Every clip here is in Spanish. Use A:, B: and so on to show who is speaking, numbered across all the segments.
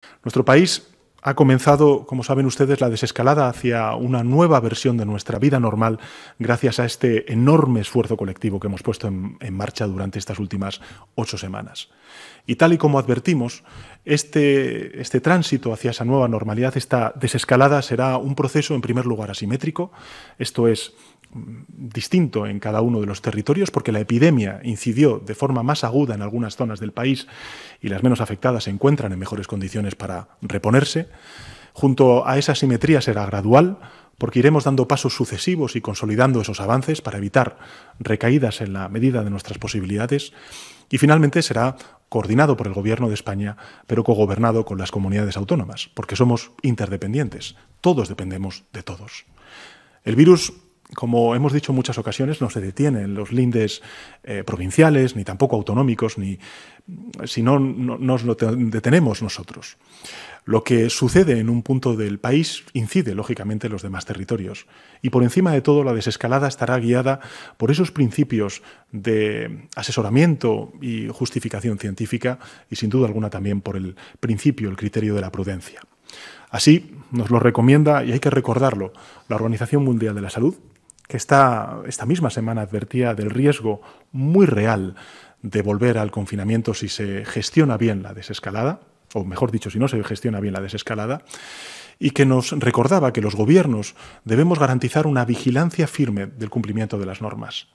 A: Nuestro país ha comenzado, como saben ustedes, la desescalada hacia una nueva versión de nuestra vida normal gracias a este enorme esfuerzo colectivo que hemos puesto en marcha durante estas últimas 8 semanas. Y tal y como advertimos, este tránsito hacia esa nueva normalidad, esta desescalada, será un proceso, en primer lugar, asimétrico. Esto es distinto en cada uno de los territorios porque la epidemia incidió de forma más aguda en algunas zonas del país y las menos afectadas se encuentran en mejores condiciones para reponerse. Junto a esa simetría será gradual porque iremos dando pasos sucesivos y consolidando esos avances para evitar recaídas en la medida de nuestras posibilidades. Y finalmente será coordinado por el Gobierno de España, pero cogobernado con las comunidades autónomas, porque somos interdependientes. Todos dependemos de todos. El virus, como hemos dicho en muchas ocasiones, no se detiene en los lindes provinciales, ni tampoco autonómicos, ni si no nos lo detenemos nosotros. Lo que sucede en un punto del país incide, lógicamente, en los demás territorios. Y por encima de todo, la desescalada estará guiada por esos principios de asesoramiento y justificación científica y, sin duda alguna, también por el principio, el criterio de la prudencia. Así nos lo recomienda, y hay que recordarlo, la Organización Mundial de la Salud, que esta misma semana advertía del riesgo muy real de volver al confinamiento si se gestiona bien la desescalada, o mejor dicho, si no se gestiona bien la desescalada, y que nos recordaba que los gobiernos debemos garantizar una vigilancia firme del cumplimiento de las normas.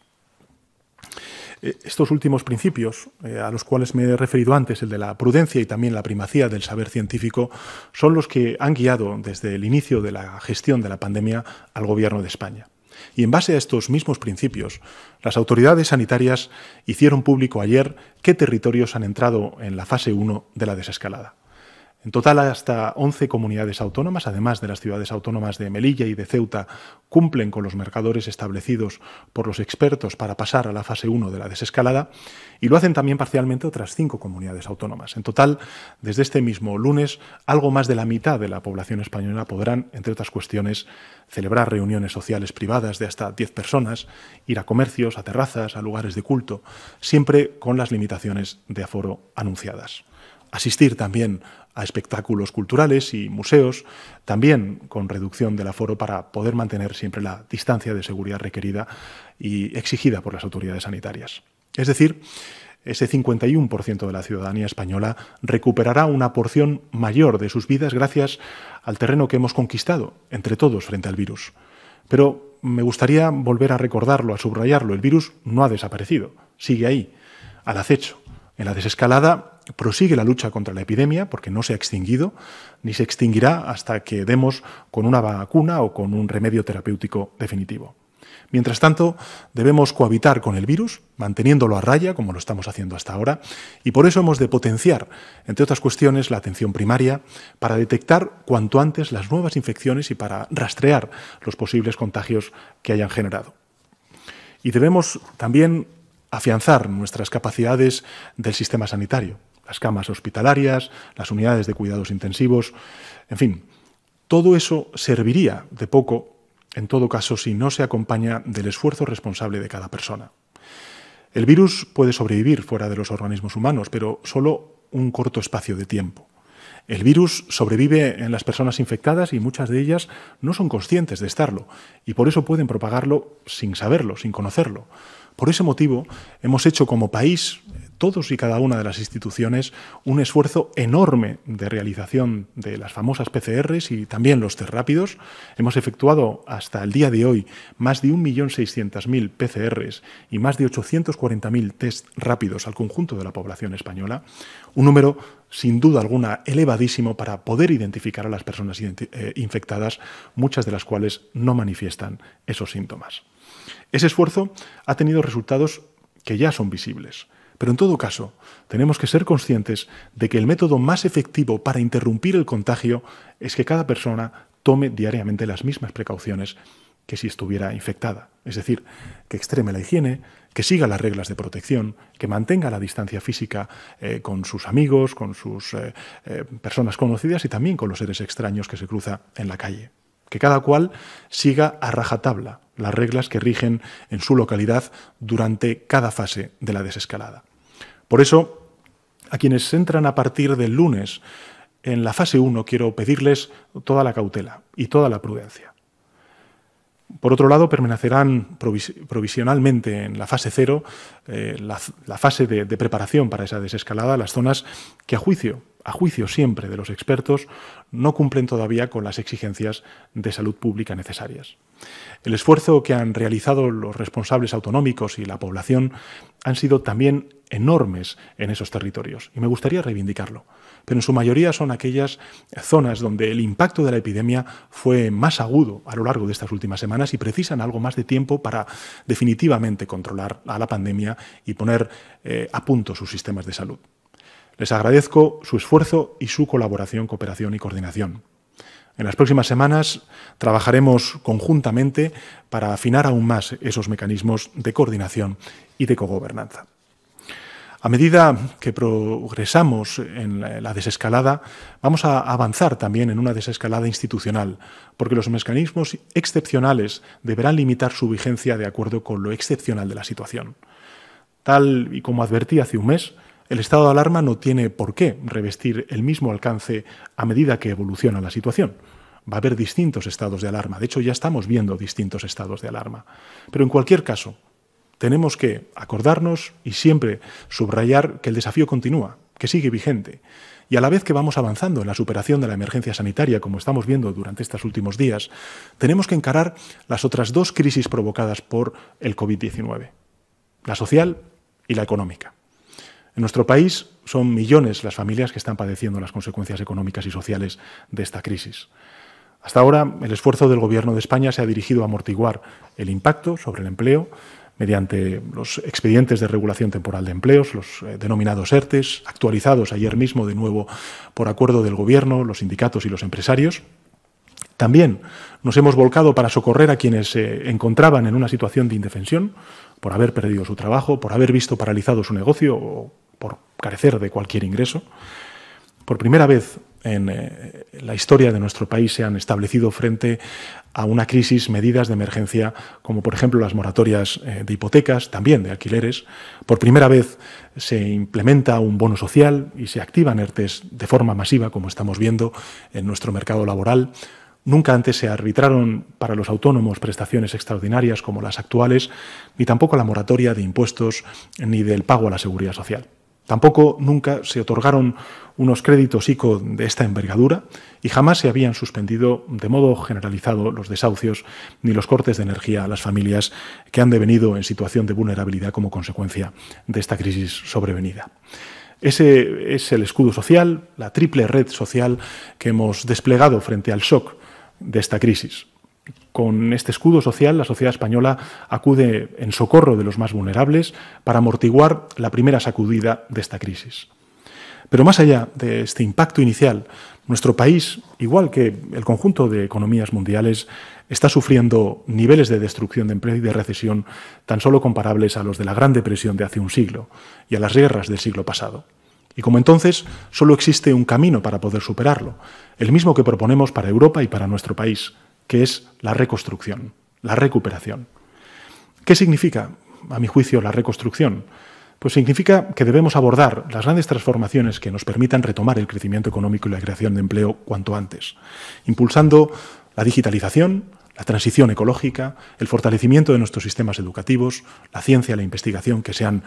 A: Estos últimos principios, a los cuales me he referido antes, el de la prudencia y también la primacía del saber científico, son los que han guiado desde el inicio de la gestión de la pandemia al Gobierno de España. Y en base a estos mismos principios, las autoridades sanitarias hicieron público ayer qué territorios han entrado en la fase 1 de la desescalada. En total, hasta 11 comunidades autónomas, además de las ciudades autónomas de Melilla y de Ceuta, cumplen con los marcadores establecidos por los expertos para pasar a la fase 1 de la desescalada, y lo hacen también parcialmente otras 5 comunidades autónomas. En total, desde este mismo lunes, algo más de la mitad de la población española podrán, entre otras cuestiones, celebrar reuniones sociales privadas de hasta 10 personas, ir a comercios, a terrazas, a lugares de culto, siempre con las limitaciones de aforo anunciadas. Asistir también a espectáculos culturales y museos, también con reducción del aforo para poder mantener siempre la distancia de seguridad requerida y exigida por las autoridades sanitarias. Es decir, ese 51% de la ciudadanía española recuperará una porción mayor de sus vidas gracias al terreno que hemos conquistado entre todos frente al virus. Pero me gustaría volver a recordarlo, a subrayarlo. El virus no ha desaparecido, sigue ahí, al acecho. En la desescalada prosigue la lucha contra la epidemia porque no se ha extinguido ni se extinguirá hasta que demos con una vacuna o con un remedio terapéutico definitivo. Mientras tanto, debemos cohabitar con el virus, manteniéndolo a raya, como lo estamos haciendo hasta ahora, y por eso hemos de potenciar, entre otras cuestiones, la atención primaria para detectar cuanto antes las nuevas infecciones y para rastrear los posibles contagios que hayan generado. Y debemos también afianzar nuestras capacidades del sistema sanitario, las camas hospitalarias, las unidades de cuidados intensivos, en fin, todo eso serviría de poco, en todo caso, si no se acompaña del esfuerzo responsable de cada persona. El virus puede sobrevivir fuera de los organismos humanos, pero solo un corto espacio de tiempo. El virus sobrevive en las personas infectadas y muchas de ellas no son conscientes de estarlo, y por eso pueden propagarlo sin saberlo, sin conocerlo. Por ese motivo, hemos hecho como país, todos y cada una de las instituciones, un esfuerzo enorme de realización de las famosas PCRs y también los test rápidos. Hemos efectuado hasta el día de hoy más de 1.600.000 PCRs y más de 840.000 test rápidos al conjunto de la población española, un número sin duda alguna elevadísimo para poder identificar a las personas infectadas, muchas de las cuales no manifiestan esos síntomas. Ese esfuerzo ha tenido resultados que ya son visibles. Pero en todo caso, tenemos que ser conscientes de que el método más efectivo para interrumpir el contagio es que cada persona tome diariamente las mismas precauciones que si estuviera infectada. Es decir, que extreme la higiene, que siga las reglas de protección, que mantenga la distancia física con sus amigos, con sus personas conocidas y también con los seres extraños que se cruza en la calle. Que cada cual siga a rajatabla las reglas que rigen en su localidad durante cada fase de la desescalada. Por eso, a quienes entran a partir del lunes en la fase 1 quiero pedirles toda la cautela y toda la prudencia. Por otro lado, permanecerán provisionalmente en la fase 0, la fase de preparación para esa desescalada, las zonas que a juicio siempre de los expertos, no cumplen todavía con las exigencias de salud pública necesarias. El esfuerzo que han realizado los responsables autonómicos y la población han sido también enormes en esos territorios, y me gustaría reivindicarlo. Pero en su mayoría son aquellas zonas donde el impacto de la epidemia fue más agudo a lo largo de estas últimas semanas y precisan algo más de tiempo para definitivamente controlar a la pandemia y poner a punto sus sistemas de salud. Les agradezco su esfuerzo y su colaboración, cooperación y coordinación. En las próximas semanas trabajaremos conjuntamente para afinar aún más esos mecanismos de coordinación y de cogobernanza. A medida que progresamos en la desescalada, vamos a avanzar también en una desescalada institucional, porque los mecanismos excepcionales deberán limitar su vigencia de acuerdo con lo excepcional de la situación. Tal y como advertí hace un mes, el estado de alarma no tiene por qué revestir el mismo alcance a medida que evoluciona la situación. Va a haber distintos estados de alarma. De hecho, ya estamos viendo distintos estados de alarma. Pero en cualquier caso, tenemos que acordarnos y siempre subrayar que el desafío continúa, que sigue vigente. Y a la vez que vamos avanzando en la superación de la emergencia sanitaria, como estamos viendo durante estos últimos días, tenemos que encarar las otras dos crisis provocadas por el COVID-19, la social y la económica. En nuestro país son millones las familias que están padeciendo las consecuencias económicas y sociales de esta crisis. Hasta ahora, el esfuerzo del Gobierno de España se ha dirigido a amortiguar el impacto sobre el empleo mediante los expedientes de regulación temporal de empleos, los denominados ERTEs, actualizados ayer mismo de nuevo por acuerdo del Gobierno, los sindicatos y los empresarios. También nos hemos volcado para socorrer a quienes se encontraban en una situación de indefensión por haber perdido su trabajo, por haber visto paralizado su negocio o por carecer de cualquier ingreso. Por primera vez en la historia de nuestro país se han establecido frente a una crisis medidas de emergencia como por ejemplo las moratorias de hipotecas, también de alquileres. Por primera vez se implementa un bono social y se activan ERTEs de forma masiva, como estamos viendo en nuestro mercado laboral. Nunca antes se arbitraron para los autónomos prestaciones extraordinarias como las actuales, ni tampoco la moratoria de impuestos ni del pago a la seguridad social. Tampoco nunca se otorgaron unos créditos ICO de esta envergadura y jamás se habían suspendido de modo generalizado los desahucios ni los cortes de energía a las familias que han devenido en situación de vulnerabilidad como consecuencia de esta crisis sobrevenida. Ese es el escudo social, la triple red social que hemos desplegado frente al shock de esta crisis. Con este escudo social, la sociedad española acude en socorro de los más vulnerables para amortiguar la primera sacudida de esta crisis. Pero más allá de este impacto inicial, nuestro país, igual que el conjunto de economías mundiales, está sufriendo niveles de destrucción de empleo y de recesión tan solo comparables a los de la Gran Depresión de hace un siglo y a las guerras del siglo pasado. Y como entonces, solo existe un camino para poder superarlo, el mismo que proponemos para Europa y para nuestro país, que es la reconstrucción, la recuperación. ¿Qué significa, a mi juicio, la reconstrucción? Pues significa que debemos abordar las grandes transformaciones que nos permitan retomar el crecimiento económico y la creación de empleo cuanto antes, impulsando la digitalización, la transición ecológica, el fortalecimiento de nuestros sistemas educativos, la ciencia y la investigación que se han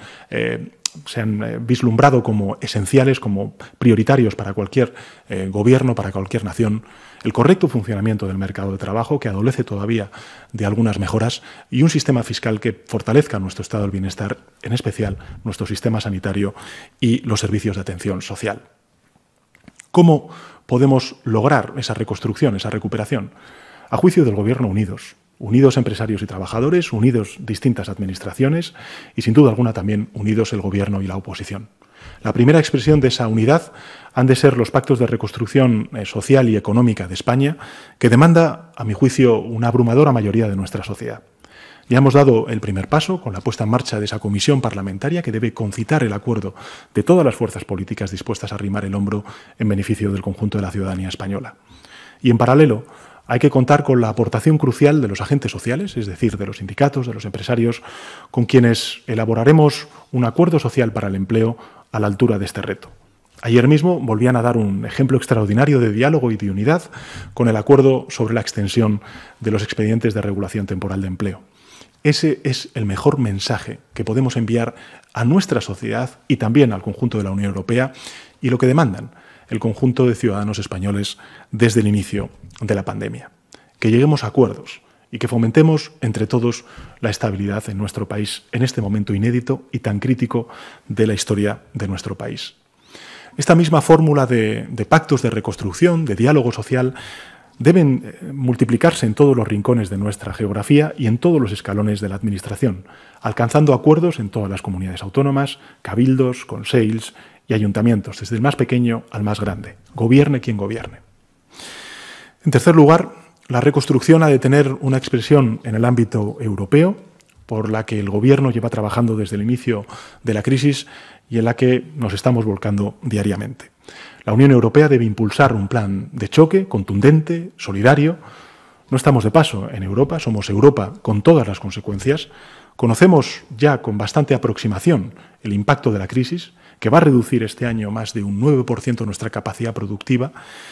A: vislumbrado como esenciales, como prioritarios para cualquier gobierno, para cualquier nación, el correcto funcionamiento del mercado de trabajo, que adolece todavía de algunas mejoras, y un sistema fiscal que fortalezca nuestro estado del bienestar, en especial nuestro sistema sanitario y los servicios de atención social. ¿Cómo podemos lograr esa reconstrucción, esa recuperación? A juicio del Gobierno, unidos empresarios y trabajadores, unidos distintas administraciones y, sin duda alguna, también unidos el Gobierno y la oposición. La primera expresión de esa unidad han de ser los pactos de reconstrucción social y económica de España, que demanda, a mi juicio, una abrumadora mayoría de nuestra sociedad. Ya hemos dado el primer paso con la puesta en marcha de esa comisión parlamentaria que debe concitar el acuerdo de todas las fuerzas políticas dispuestas a arrimar el hombro en beneficio del conjunto de la ciudadanía española. Y, en paralelo, hay que contar con la aportación crucial de los agentes sociales, es decir, de los sindicatos, de los empresarios, con quienes elaboraremos un acuerdo social para el empleo a la altura de este reto. Ayer mismo volvían a dar un ejemplo extraordinario de diálogo y de unidad con el acuerdo sobre la extensión de los expedientes de regulación temporal de empleo. Ese es el mejor mensaje que podemos enviar a nuestra sociedad y también al conjunto de la Unión Europea y lo que demandan el conjunto de ciudadanos españoles desde el inicio de la pandemia. Que lleguemos a acuerdos y que fomentemos entre todos la estabilidad en nuestro país en este momento inédito y tan crítico de la historia de nuestro país. Esta misma fórmula de pactos de reconstrucción, de diálogo social, deben multiplicarse en todos los rincones de nuestra geografía y en todos los escalones de la Administración, alcanzando acuerdos en todas las comunidades autónomas, cabildos, consells y ayuntamientos, desde el más pequeño al más grande, gobierne quien gobierne. En tercer lugar, la reconstrucción ha de tener una expresión en el ámbito europeo, por la que el Gobierno lleva trabajando desde el inicio de la crisis y en la que nos estamos volcando diariamente. La Unión Europea debe impulsar un plan de choque contundente, solidario. No estamos de paso en Europa, somos Europa con todas las consecuencias. Conocemos ya con bastante aproximación el impacto de la crisis, que va a reducir este año más de un 9% nuestra capacidad productiva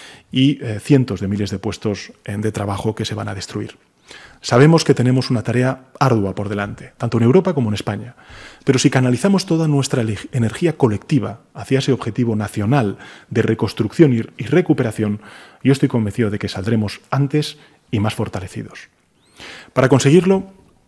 A: y cientos de miles de puestos de trabajo que se van a destruir. Sabemos que tenemos una tarea ardua por delante, tanto en Europa como en España, pero si canalizamos toda nuestra energía colectiva hacia ese objetivo nacional de reconstrucción y recuperación, yo estoy convencido de que saldremos antes y más fortalecidos. Para conseguirlo,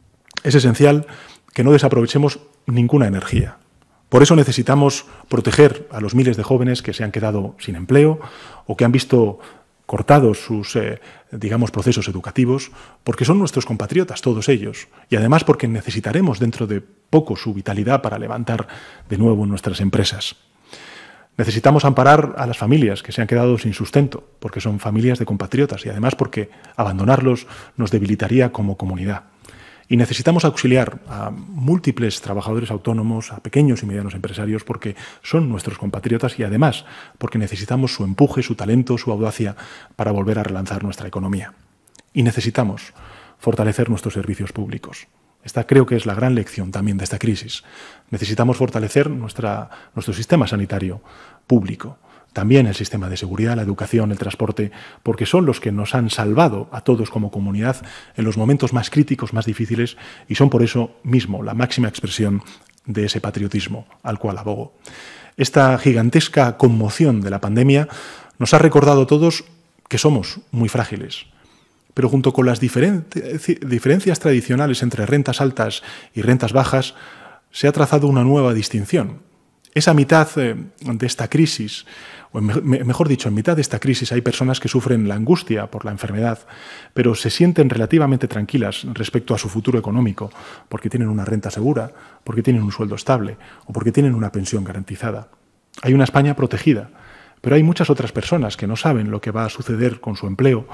A: es esencial que no desaprovechemos ninguna energía. Por eso necesitamos proteger a los miles de jóvenes que se han quedado sin empleo o que han visto cortados sus, procesos educativos, porque son nuestros compatriotas, todos ellos, y además porque necesitaremos dentro de poco su vitalidad para levantar de nuevo nuestras empresas. Necesitamos amparar a las familias que se han quedado sin sustento, porque son familias de compatriotas y además porque abandonarlos nos debilitaría como comunidad. Y necesitamos auxiliar a múltiples trabajadores autónomos, a pequeños y medianos empresarios, porque son nuestros compatriotas y además porque necesitamos su empuje, su talento, su audacia para volver a relanzar nuestra economía. Y necesitamos fortalecer nuestros servicios públicos. Esta creo que es la gran lección también de esta crisis. Necesitamos fortalecer nuestro sistema sanitario público. También el sistema de seguridad, la educación, el transporte, porque son los que nos han salvado a todos como comunidad en los momentos más críticos, más difíciles, y son por eso mismo la máxima expresión de ese patriotismo al cual abogo. Esta gigantesca conmoción de la pandemia nos ha recordado a todos que somos muy frágiles, pero junto con las diferencias tradicionales entre rentas altas y rentas bajas, se ha trazado una nueva distinción. Esa mitad de esta crisis, o mejor dicho, en mitad de esta crisis hay personas que sufren la angustia por la enfermedad, pero se sienten relativamente tranquilas respecto a su futuro económico, porque tienen una renta segura, porque tienen un sueldo estable o porque tienen una pensión garantizada. Hay una España protegida, pero hay muchas otras personas que no saben lo que va a suceder con su empleo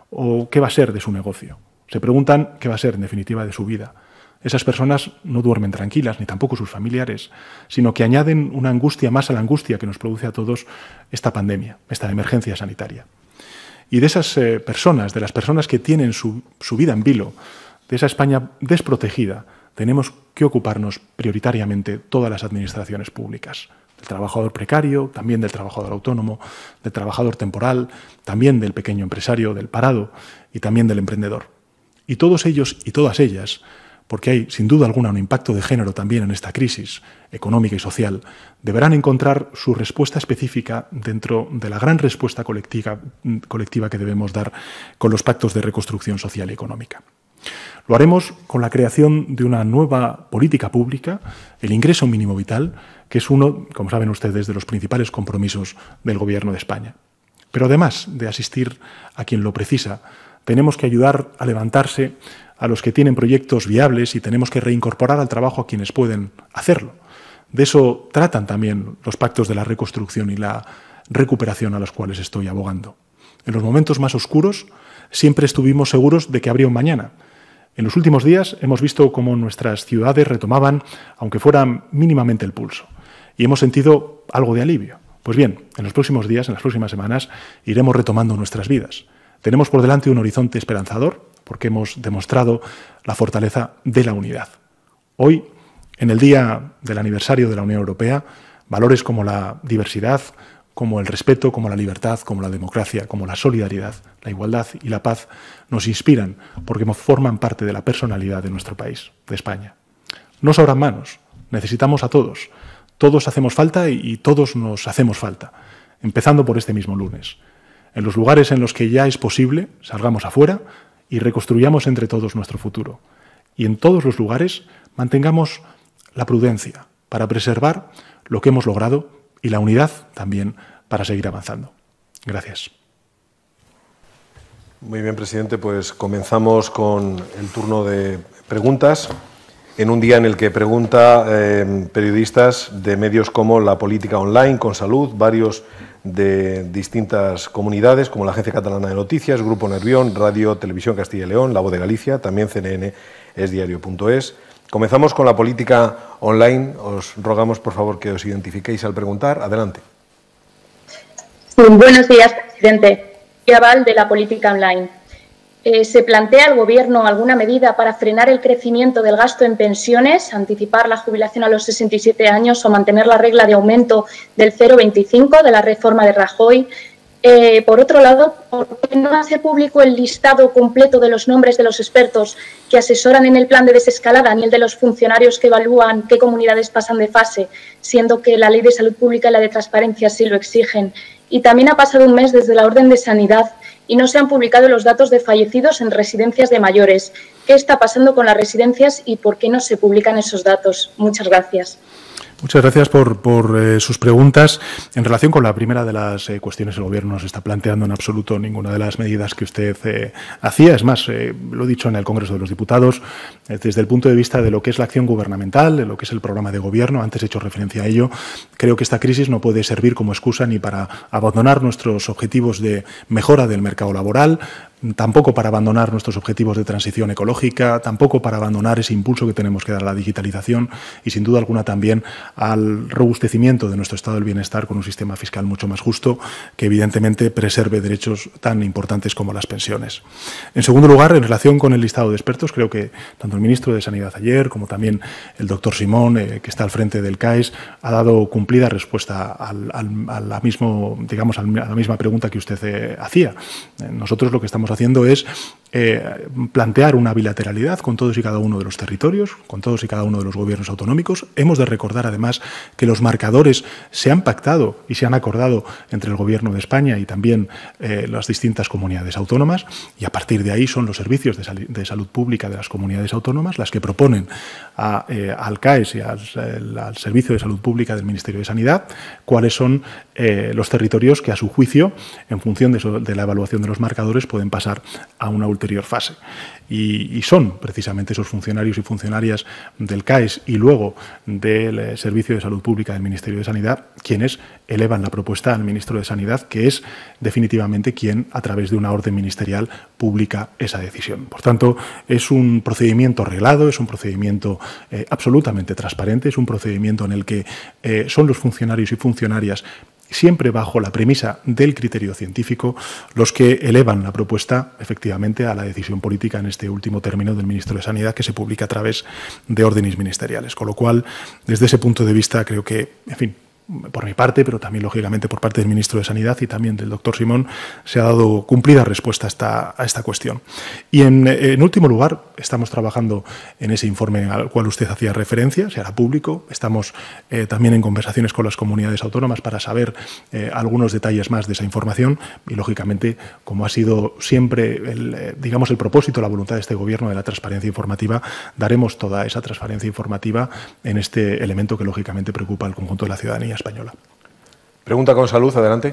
A: o qué va a ser de su negocio. Se preguntan qué va a ser, en definitiva, de su vida. Esas personas no duermen tranquilas, ni tampoco sus familiares, sino que añaden una angustia más a la angustia que nos produce a todos esta pandemia, esta emergencia sanitaria. Y de esas personas, de las personas que tienen su vida en vilo, de esa España desprotegida, tenemos que ocuparnos prioritariamente todas las administraciones públicas. Del trabajador precario, también del trabajador autónomo, del trabajador temporal, también del pequeño empresario, del parado y también del emprendedor. Y todos ellos y todas ellas, porque hay sin duda alguna un impacto de género también en esta crisis económica y social, deberán encontrar su respuesta específica dentro de la gran respuesta colectiva que debemos dar con los pactos de reconstrucción social y económica. Lo haremos con la creación de una nueva política pública, el ingreso mínimo vital, que es uno, como saben ustedes, de los principales compromisos del Gobierno de España. Pero además de asistir a quien lo precisa, tenemos que ayudar a levantarse a los que tienen proyectos viables y tenemos que reincorporar al trabajo a quienes pueden hacerlo. De eso tratan también los pactos de la reconstrucción y la recuperación a los cuales estoy abogando. En los momentos más oscuros siempre estuvimos seguros de que habría un mañana. En los últimos días hemos visto cómo nuestras ciudades retomaban, aunque fuera mínimamente, el pulso. Y hemos sentido algo de alivio. Pues bien, en los próximos días, en las próximas semanas, iremos retomando nuestras vidas. Tenemos por delante un horizonte esperanzador, porque hemos demostrado la fortaleza de la unidad. Hoy, en el día del aniversario de la Unión Europea, valores como la diversidad, como el respeto, como la libertad, como la democracia, como la solidaridad, la igualdad y la paz nos inspiran porque forman parte de la personalidad de nuestro país, de España. No sobran manos, necesitamos a todos. Todos hacemos falta y todos nos hacemos falta, empezando por este mismo lunes. En los lugares en los que ya es posible, salgamos afuera y reconstruyamos entre todos nuestro futuro. Y en todos los lugares mantengamos la prudencia para preservar lo que hemos logrado y la unidad también para seguir avanzando. Gracias.
B: Muy bien, presidente. Pues comenzamos con el turno de preguntas. En un día en el que pregunta periodistas de medios como La Política Online, Con Salud, varios de distintas comunidades, como la Agencia Catalana de Noticias, Grupo Nervión, Radio Televisión Castilla y León, La Voz de Galicia, también CNN, esdiario.es. Comenzamos con La Política Online. Os rogamos, por favor, que os identifiquéis al preguntar. Adelante.
C: Sí, buenos días, presidente. Aval de La Política Online. ¿Se plantea el Gobierno alguna medida para frenar el crecimiento del gasto en pensiones, anticipar la jubilación a los 67 años o mantener la regla de aumento del 0,25 de la reforma de Rajoy? Por otro lado, ¿por qué no hace público el listado completo de los nombres de los expertos que asesoran en el plan de desescalada ni el de los funcionarios que evalúan qué comunidades pasan de fase, siendo que la Ley de Salud Pública y la de Transparencia sí lo exigen? Y también ha pasado un mes desde la orden de sanidad y no se han publicado los datos de fallecidos en residencias de mayores. ¿Qué está pasando con las residencias y por qué no se publican esos datos? Muchas gracias.
A: Muchas gracias por sus preguntas. En relación con la primera de las cuestiones, el Gobierno no se está planteando en absoluto ninguna de las medidas que usted hacía. Es más, lo he dicho en el Congreso de los Diputados, desde el punto de vista de lo que es la acción gubernamental, de lo que es el programa de Gobierno, antes he hecho referencia a ello, creo que esta crisis no puede servir como excusa ni para abandonar nuestros objetivos de mejora del mercado laboral, tampoco para abandonar nuestros objetivos de transición ecológica, tampoco para abandonar ese impulso que tenemos que dar a la digitalización y, sin duda alguna, también al robustecimiento de nuestro estado del bienestar con un sistema fiscal mucho más justo que, evidentemente, preserve derechos tan importantes como las pensiones. En segundo lugar, en relación con el listado de expertos, creo que tanto el ministro de Sanidad ayer como también el doctor Simón, que está al frente del CAES, ha dado cumplida respuesta a la misma pregunta que usted hacía. Nosotros lo que estamos haciendo es plantear una bilateralidad con todos y cada uno de los territorios, con todos y cada uno de los gobiernos autonómicos. Hemos de recordar, además, que los marcadores se han pactado y se han acordado entre el Gobierno de España y también las distintas comunidades autónomas, y a partir de ahí son los servicios de salud pública de las comunidades autónomas las que proponen al CAES y al Servicio de Salud Pública del Ministerio de Sanidad cuáles son los territorios que, a su juicio, en función de la evaluación de los marcadores, pueden pasar a una ulterior fase. Y son precisamente esos funcionarios y funcionarias del CAES y luego del Servicio de Salud Pública del Ministerio de Sanidad quienes elevan la propuesta al Ministro de Sanidad, que es definitivamente quien, a través de una orden ministerial, publica esa decisión. Por tanto, es un procedimiento reglado, es un procedimiento absolutamente transparente, es un procedimiento en el que son los funcionarios y funcionarias, siempre bajo la premisa del criterio científico, los que elevan la propuesta efectivamente a la decisión política en este último término del Ministro de Sanidad, que se publica a través de órdenes ministeriales. Con lo cual, desde ese punto de vista, creo que, en fin, por mi parte, pero también, lógicamente, por parte del Ministro de Sanidad y también del doctor Simón, se ha dado cumplida respuesta a esta cuestión. Y, en último lugar, estamos trabajando en ese informe al cual usted hacía referencia, se hará público. Estamos también en conversaciones con las comunidades autónomas para saber algunos detalles más de esa información y, lógicamente, como ha sido siempre el propósito, la voluntad de este Gobierno de la transparencia informativa, daremos toda esa transparencia informativa en este elemento que, lógicamente, preocupa al conjunto de la ciudadanía española.
B: Pregunta con salud, adelante.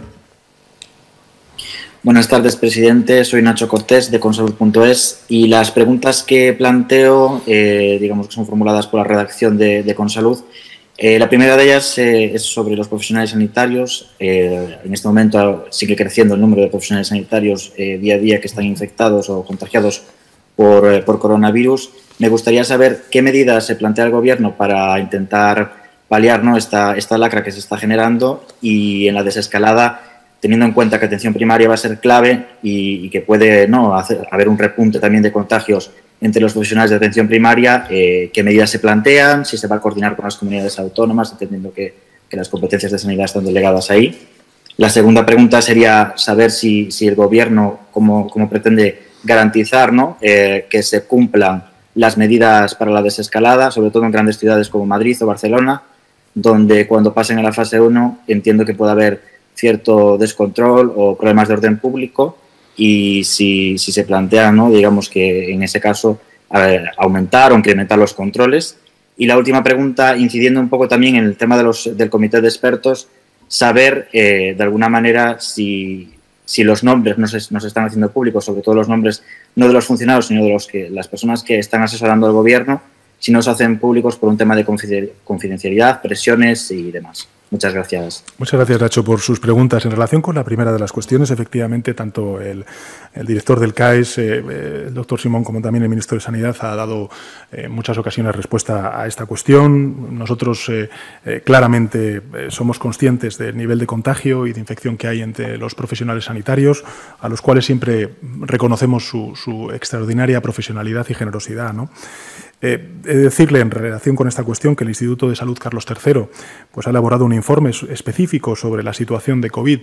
D: Buenas tardes, presidente. Soy Nacho Cortés, de consalud.es, y las preguntas que planteo, digamos que son formuladas por la redacción de Consalud. La primera de ellas es sobre los profesionales sanitarios. En este momento sigue creciendo el número de profesionales sanitarios día a día que están infectados o contagiados por coronavirus. Me gustaría saber qué medidas se plantea el Gobierno para intentar paliar, ¿no?, esta lacra que se está generando, y en la desescalada, teniendo en cuenta que atención primaria va a ser clave y que puede, ¿no?, haber un repunte también de contagios entre los profesionales de atención primaria, qué medidas se plantean, si se va a coordinar con las comunidades autónomas, entendiendo que las competencias de sanidad están delegadas ahí. La segunda pregunta sería saber si el Gobierno, cómo pretende garantizar, ¿no?, que se cumplan las medidas para la desescalada, sobre todo en grandes ciudades como Madrid o Barcelona, donde cuando pasen a la fase 1 entiendo que puede haber cierto descontrol o problemas de orden público, y si se plantea, ¿no?, digamos que en ese caso aumentar o incrementar los controles. Y la última pregunta, incidiendo un poco también en el tema del comité de expertos, saber de alguna manera si los nombres no se están haciendo públicos, sobre todo los nombres no de los funcionarios, sino de las personas que están asesorando al Gobierno, si no se hacen públicos por un tema de confidencialidad, presiones y demás. Muchas gracias.
A: Muchas gracias, Nacho, por sus preguntas. En relación con la primera de las cuestiones, efectivamente, tanto el director del CAES, el doctor Simón, como también el ministro de Sanidad, ha dado en muchas ocasiones respuesta a esta cuestión. Nosotros claramente somos conscientes del nivel de contagio y de infección que hay entre los profesionales sanitarios, a los cuales siempre reconocemos su extraordinaria profesionalidad y generosidad, ¿no? He de decirle en relación con esta cuestión que el Instituto de Salud Carlos III pues, ha elaborado un informe específico sobre la situación de COVID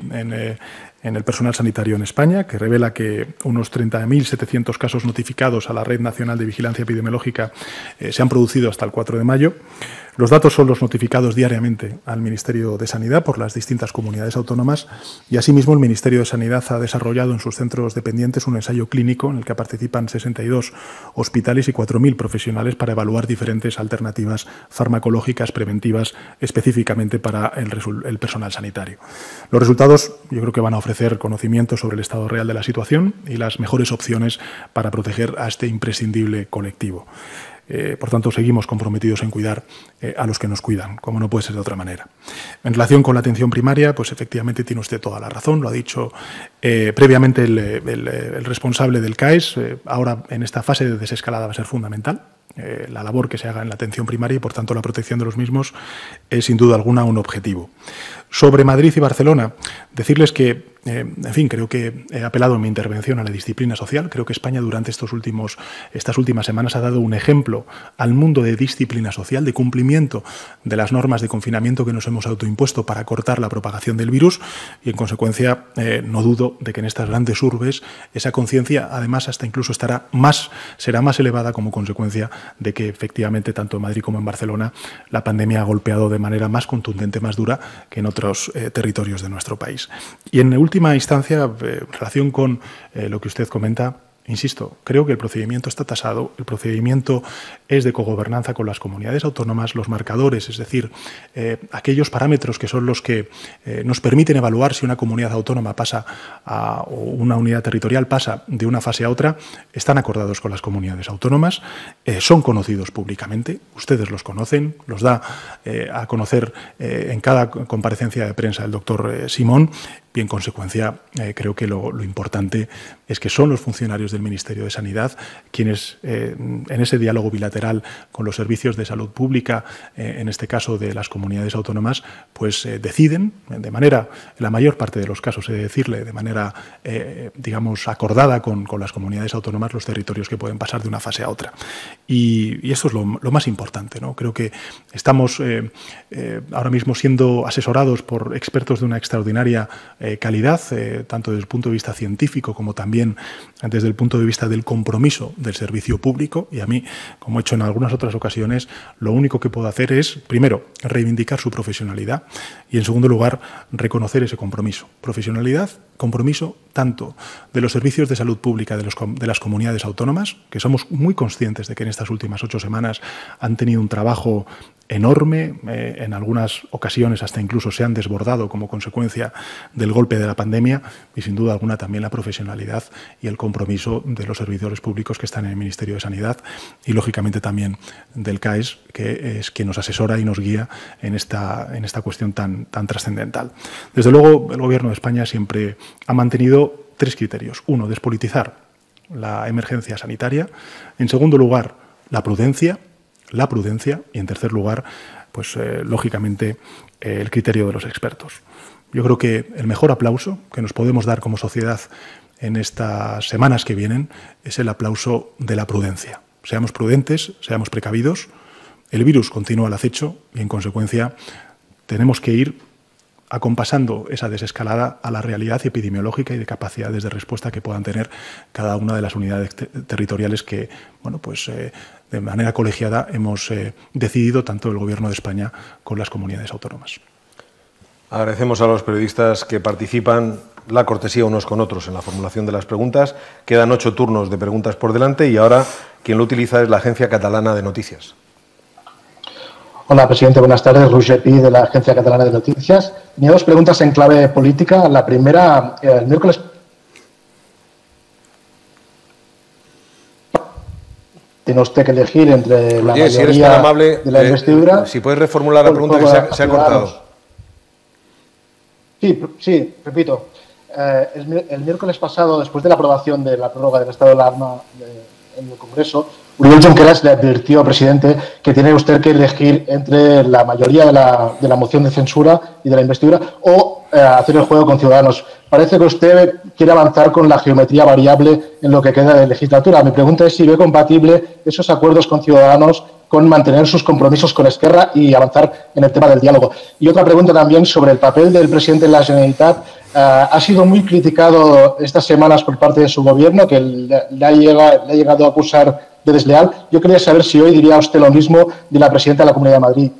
A: en el personal sanitario en España, que revela que unos 30.700 casos notificados a la Red Nacional de Vigilancia Epidemiológica se han producido hasta el 4 de mayo. Los datos son los notificados diariamente al Ministerio de Sanidad por las distintas comunidades autónomas, y asimismo el Ministerio de Sanidad ha desarrollado en sus centros dependientes un ensayo clínico en el que participan 62 hospitales y 4.000 profesionales para evaluar diferentes alternativas farmacológicas preventivas específicamente para el personal sanitario. Los resultados yo creo que van a ofrecer conocimiento sobre el estado real de la situación y las mejores opciones para proteger a este imprescindible colectivo. Por tanto, seguimos comprometidos en cuidar a los que nos cuidan, como no puede ser de otra manera. En relación con la atención primaria, pues efectivamente tiene usted toda la razón, lo ha dicho previamente el responsable del CAES. Ahora, en esta fase de desescalada va a ser fundamental la labor que se haga en la atención primaria y, por tanto, la protección de los mismos es, sin duda alguna, un objetivo. Sobre Madrid y Barcelona, decirles que, en fin, creo que he apelado en mi intervención a la disciplina social. Creo que España durante estas últimas semanas ha dado un ejemplo al mundo de disciplina social, de cumplimiento de las normas de confinamiento que nos hemos autoimpuesto para cortar la propagación del virus, y en consecuencia no dudo de que en estas grandes urbes esa conciencia además hasta incluso será más elevada como consecuencia de que efectivamente tanto en Madrid como en Barcelona la pandemia ha golpeado de manera más contundente, más dura que en otros territorios de nuestro país. Y en última instancia, en relación con lo que usted comenta, insisto, creo que el procedimiento está tasado, el procedimiento es de cogobernanza con las comunidades autónomas, los marcadores, es decir, aquellos parámetros que son los que nos permiten evaluar si una comunidad autónoma pasa o una unidad territorial pasa de una fase a otra, están acordados con las comunidades autónomas, son conocidos públicamente, ustedes los conocen, los da a conocer en cada comparecencia de prensa el doctor Simón, y en consecuencia creo que lo importante es que son los funcionarios del Ministerio de Sanidad quienes en ese diálogo bilateral con los servicios de salud pública, en este caso de las comunidades autónomas, pues deciden de manera, en la mayor parte de los casos, he de decirle, de manera digamos acordada con las comunidades autónomas los territorios que pueden pasar de una fase a otra. Y esto es lo más importante, ¿no? Creo que estamos ahora mismo siendo asesorados por expertos de una extraordinaria calidad, tanto desde el punto de vista científico como también desde el punto de vista del compromiso del servicio público. Y a mí, como he hecho en algunas otras ocasiones, lo único que puedo hacer es, primero, reivindicar su profesionalidad y, en segundo lugar, reconocer ese compromiso. Profesionalidad, compromiso tanto de los servicios de salud pública de las comunidades autónomas, que somos muy conscientes de que en estas últimas 8 semanas han tenido un trabajo enorme, en algunas ocasiones hasta incluso se han desbordado como consecuencia del golpe de la pandemia, y sin duda alguna también la profesionalidad y el compromiso de los servidores públicos que están en el Ministerio de Sanidad y lógicamente también del CAES, que es quien nos asesora y nos guía en esta cuestión tan trascendental. Desde luego, el Gobierno de España siempre ha mantenido 3 criterios. 1, despolitizar la emergencia sanitaria. En segundo lugar, la prudencia, y en tercer lugar, pues lógicamente el criterio de los expertos. Yo creo que el mejor aplauso que nos podemos dar como sociedad en estas semanas que vienen es el aplauso de la prudencia. Seamos prudentes, seamos precavidos. El virus continúa al acecho y en consecuencia tenemos que ir acompasando esa desescalada a la realidad epidemiológica y de capacidades de respuesta que puedan tener cada una de las unidades territoriales que, bueno, pues de manera colegiada hemos decidido tanto el Gobierno de España con las comunidades autónomas.
B: Agradecemos a los periodistas que participan la cortesía unos con otros en la formulación de las preguntas. Quedan 8 turnos de preguntas por delante y ahora quien lo utiliza es la Agencia Catalana de Noticias.
E: Hola, presidente. Buenas tardes. Roger Pi, de la Agencia Catalana de Noticias. Tenía 2 preguntas en clave política. La primera, el miércoles tiene usted que elegir entre la mayoría
B: si eres tan amable,
E: de la investidura.
B: Si puedes reformular la pregunta que se ha cortado.
E: Sí, repito. El miércoles pasado, después de la aprobación de la prórroga del estado de alarma en el Congreso, Oriol Junqueras le advirtió, presidente, que tiene usted que elegir entre la mayoría de la moción de censura y de la investidura o hacer el juego con Ciudadanos. Parece que usted quiere avanzar con la geometría variable en lo que queda de legislatura. Mi pregunta es si ve compatible esos acuerdos con Ciudadanos con mantener sus compromisos con Esquerra y avanzar en el tema del diálogo. Y otra pregunta también sobre el papel del presidente de la Generalitat. Ha sido muy criticado estas semanas por parte de su gobierno, que le ha llegado a acusar de desleal. Yo quería saber si hoy diría usted lo mismo de la presidenta de la Comunidad de Madrid.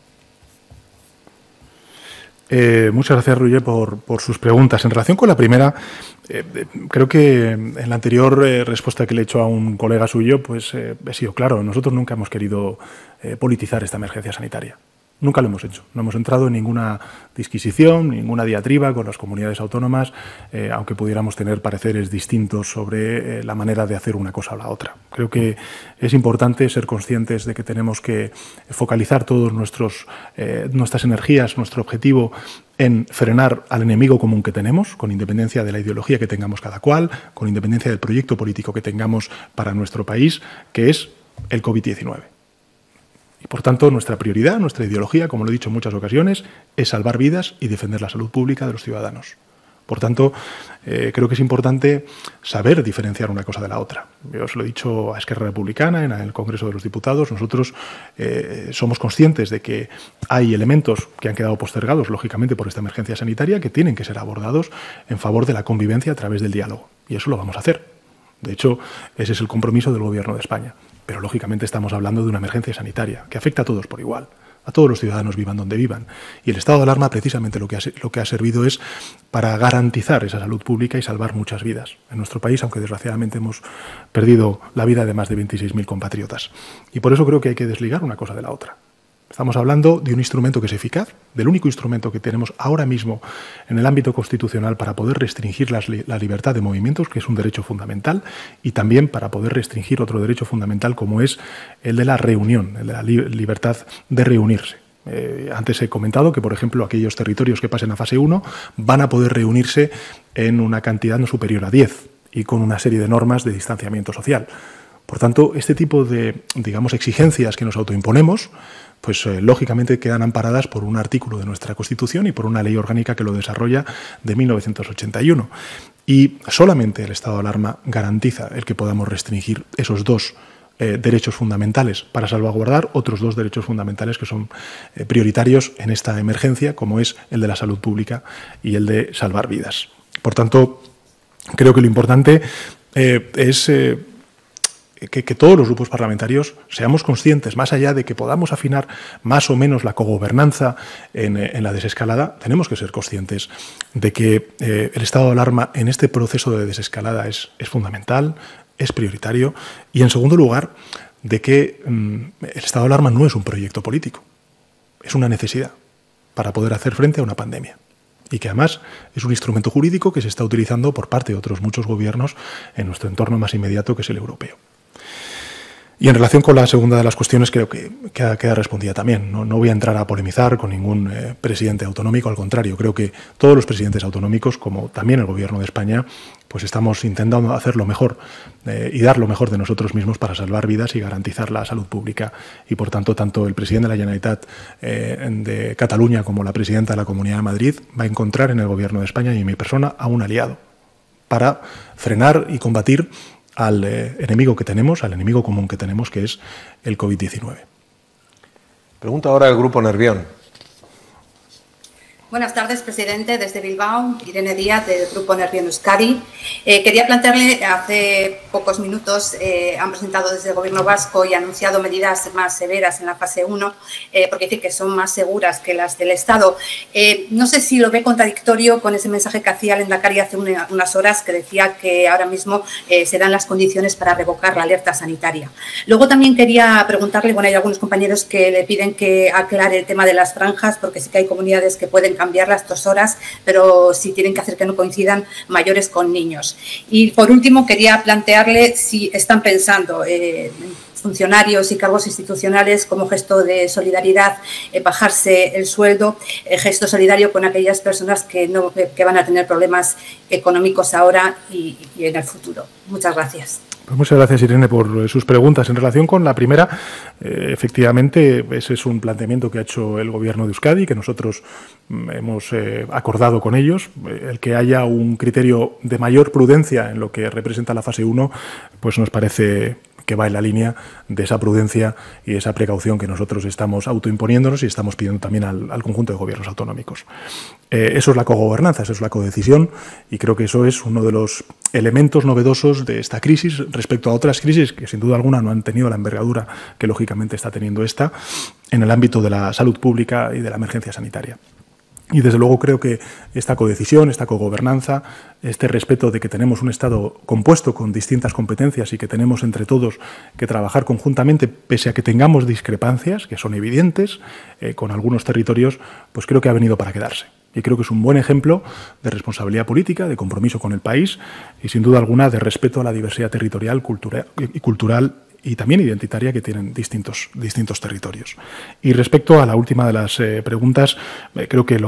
A: Muchas gracias, Roger, por sus preguntas. En relación con la primera, creo que en la anterior respuesta que le he hecho a un colega suyo, pues he sido claro. Nosotros nunca hemos querido politizar esta emergencia sanitaria. Nunca lo hemos hecho. No hemos entrado en ninguna disquisición, ninguna diatriba con las comunidades autónomas, aunque pudiéramos tener pareceres distintos sobre la manera de hacer una cosa o la otra. Creo que es importante ser conscientes de que tenemos que focalizar todas nuestras energías, nuestro objetivo en frenar al enemigo común que tenemos, con independencia de la ideología que tengamos cada cual, con independencia del proyecto político que tengamos para nuestro país, que es el COVID-19. Y, por tanto, nuestra prioridad, nuestra ideología, como lo he dicho en muchas ocasiones, es salvar vidas y defender la salud pública de los ciudadanos. Por tanto, creo que es importante saber diferenciar una cosa de la otra. Yo os lo he dicho a Esquerra Republicana en el Congreso de los Diputados. Nosotros somos conscientes de que hay elementos que han quedado postergados, lógicamente, por esta emergencia sanitaria, que tienen que ser abordados en favor de la convivencia a través del diálogo. Y eso lo vamos a hacer. De hecho, ese es el compromiso del Gobierno de España. Pero, lógicamente, estamos hablando de una emergencia sanitaria que afecta a todos por igual, a todos los ciudadanos, vivan donde vivan. Y el estado de alarma, precisamente, lo que ha servido es para garantizar esa salud pública y salvar muchas vidas en nuestro país, aunque desgraciadamente hemos perdido la vida de más de 26.000 compatriotas. Y por eso creo que hay que desligar una cosa de la otra. Estamos hablando de un instrumento que es eficaz, del único instrumento que tenemos ahora mismo en el ámbito constitucional para poder restringir la libertad de movimientos, que es un derecho fundamental, y también para poder restringir otro derecho fundamental como es el de la reunión, el de la libertad de reunirse. Antes he comentado que, por ejemplo, aquellos territorios que pasen a fase 1 van a poder reunirse en una cantidad no superior a 10 y con una serie de normas de distanciamiento social. Por tanto, este tipo de, digamos, exigencias que nos autoimponemos, pues lógicamente quedan amparadas por un artículo de nuestra Constitución y por una ley orgánica que lo desarrolla de 1981. Y solamente el estado de alarma garantiza el que podamos restringir esos 2 derechos fundamentales para salvaguardar otros 2 derechos fundamentales que son prioritarios en esta emergencia, como es el de la salud pública y el de salvar vidas. Por tanto, creo que lo importante es que todos los grupos parlamentarios seamos conscientes, más allá de que podamos afinar más o menos la cogobernanza en la desescalada, tenemos que ser conscientes de que el estado de alarma en este proceso de desescalada es fundamental, es prioritario, y en segundo lugar, de que el estado de alarma no es un proyecto político, es una necesidad para poder hacer frente a una pandemia. Y que además es un instrumento jurídico que se está utilizando por parte de otros muchos gobiernos en nuestro entorno más inmediato, que es el europeo. Y en relación con la segunda de las cuestiones, creo que queda respondida también. No voy a entrar a polemizar con ningún presidente autonómico, al contrario, creo que todos los presidentes autonómicos, como también el Gobierno de España, pues estamos intentando hacer lo mejor y dar lo mejor de nosotros mismos para salvar vidas y garantizar la salud pública. Y, por tanto, tanto el presidente de la Generalitat de Cataluña como la presidenta de la Comunidad de Madrid va a encontrar en el Gobierno de España y en mi persona a un aliado para frenar y combatir al enemigo que tenemos, al enemigo común que tenemos, que es el COVID-19.
B: Pregunta ahora el Grupo Nervión.
F: Buenas tardes, presidente. Desde Bilbao, Irene Díaz, del Grupo Nervión Euskadi. Quería plantearle, hace pocos minutos han presentado desde el Gobierno vasco y anunciado medidas más severas en la fase 1, porque dicen que son más seguras que las del Estado. No sé si lo ve contradictorio con ese mensaje que hacía el Endacari hace unas horas, que decía que ahora mismo se dan las condiciones para revocar la alerta sanitaria. Luego también quería preguntarle, bueno, hay algunos compañeros que le piden que aclare el tema de las franjas, porque sí que hay comunidades que pueden cambiar las 2 horas, pero sí tienen que hacer que no coincidan mayores con niños. Y por último, quería plantearle si están pensando funcionarios y cargos institucionales como gesto de solidaridad, bajarse el sueldo, gesto solidario con aquellas personas que van a tener problemas económicos ahora y en el futuro. Muchas gracias.
A: Pues muchas gracias, Irene, por sus preguntas. En relación con la primera, efectivamente, ese es un planteamiento que ha hecho el Gobierno de Euskadi, que nosotros hemos acordado con ellos. El que haya un criterio de mayor prudencia en lo que representa la fase 1, pues nos parece que va en la línea de esa prudencia y esa precaución que nosotros estamos autoimponiéndonos y estamos pidiendo también al conjunto de gobiernos autonómicos. Eso es la cogobernanza, eso es la codecisión, y creo que eso es uno de los elementos novedosos de esta crisis respecto a otras crisis que sin duda alguna no han tenido la envergadura que lógicamente está teniendo esta en el ámbito de la salud pública y de la emergencia sanitaria. Y desde luego creo que esta codecisión, esta cogobernanza, este respeto de que tenemos un Estado compuesto con distintas competencias y que tenemos entre todos que trabajar conjuntamente, pese a que tengamos discrepancias, que son evidentes, con algunos territorios, pues creo que ha venido para quedarse. Y creo que es un buen ejemplo de responsabilidad política, de compromiso con el país y, sin duda alguna, de respeto a la diversidad territorial, cultural y también identitaria que tienen distintos territorios. Y respecto a la última de las preguntas, creo que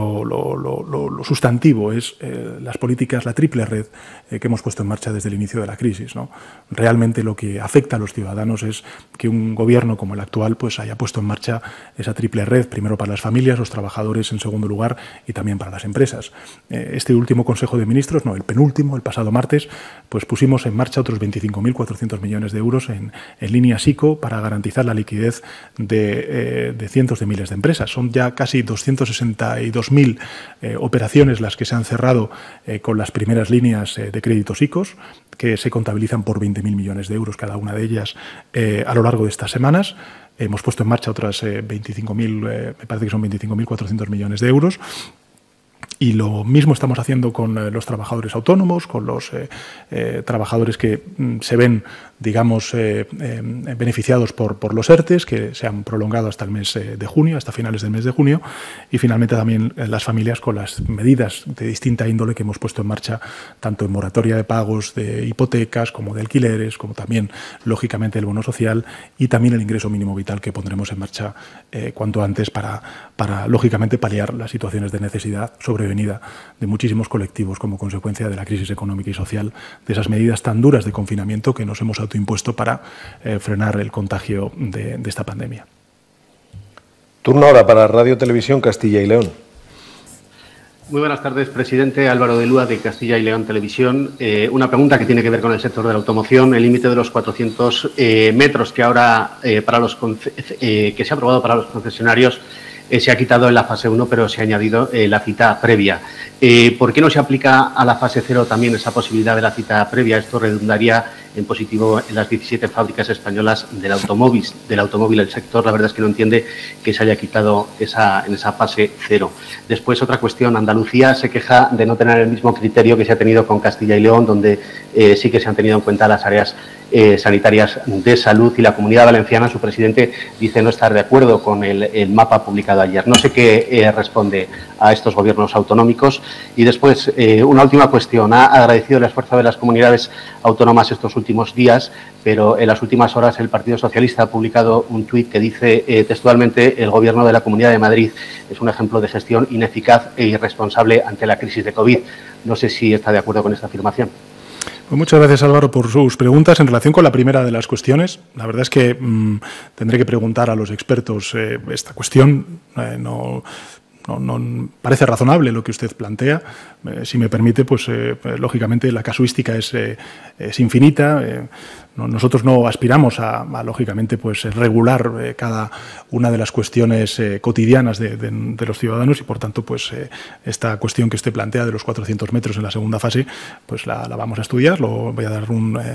A: lo sustantivo es las políticas, la triple red que hemos puesto en marcha desde el inicio de la crisis, ¿no? Realmente lo que afecta a los ciudadanos es que un gobierno como el actual pues haya puesto en marcha esa triple red, primero para las familias, los trabajadores en segundo lugar y también para las empresas. Este último Consejo de Ministros, no, el penúltimo, el pasado martes, pues pusimos en marcha otros 25.400 millones de euros en línea SICO para garantizar la liquidez de cientos de miles de empresas. Son ya casi 262.000 operaciones las que se han cerrado con las primeras líneas de créditos ICOs, que se contabilizan por 20.000 millones de euros cada una de ellas a lo largo de estas semanas. Hemos puesto en marcha otras 25.000, me parece que son 25.400 millones de euros. Y lo mismo estamos haciendo con los trabajadores autónomos, con los trabajadores que se ven, digamos, beneficiados por los ERTEs, que se han prolongado hasta el mes de junio, hasta finales del mes de junio, y finalmente también las familias con las medidas de distinta índole que hemos puesto en marcha, tanto en moratoria de pagos de hipotecas, como de alquileres, como también, lógicamente, el bono social y también el ingreso mínimo vital que pondremos en marcha cuanto antes para lógicamente, paliar las situaciones de necesidad sobrevenida de muchísimos colectivos como consecuencia de la crisis económica y social, de esas medidas tan duras de confinamiento que nos hemos autoimpuesto para frenar el contagio de esta pandemia.
B: Turno ahora para Radio Televisión Castilla y León.
G: Muy buenas tardes, presidente. Álvaro de Lúa, de Castilla y León Televisión. Una pregunta que tiene que ver con el sector de la automoción. El límite de los 400 metros que ahora que se ha aprobado para los concesionarios se ha quitado en la fase 1, pero se ha añadido la cita previa. ¿Por qué no se aplica a la fase 0 también esa posibilidad de la cita previa? Esto redundaría en positivo en las 17 fábricas españolas del automóvil. El sector, la verdad es que no entiende que se haya quitado en esa fase 0. Después, otra cuestión. Andalucía se queja de no tener el mismo criterio que se ha tenido con Castilla y León, donde sí que se han tenido en cuenta las áreas sanitarias de salud, y la Comunidad Valenciana, su presidente, dice no estar de acuerdo con el mapa publicado ayer. No sé qué responde a estos gobiernos autonómicos. Y después, una última cuestión. Ha agradecido el esfuerzo de las comunidades autónomas estos últimos días, pero en las últimas horas el Partido Socialista ha publicado un tuit que dice textualmente: el Gobierno de la Comunidad de Madrid es un ejemplo de gestión ineficaz e irresponsable ante la crisis de COVID. No sé si está de acuerdo con esta afirmación.
A: Pues muchas gracias, Álvaro, por sus preguntas. En relación con la primera de las cuestiones, la verdad es que tendré que preguntar a los expertos esta cuestión. no parece razonable lo que usted plantea. Si me permite, pues lógicamente la casuística es infinita. Nosotros no aspiramos a lógicamente, pues regular cada una de las cuestiones cotidianas de los ciudadanos y, por tanto, pues esta cuestión que usted plantea de los 400 metros en la segunda fase, pues la vamos a estudiar. Voy a dar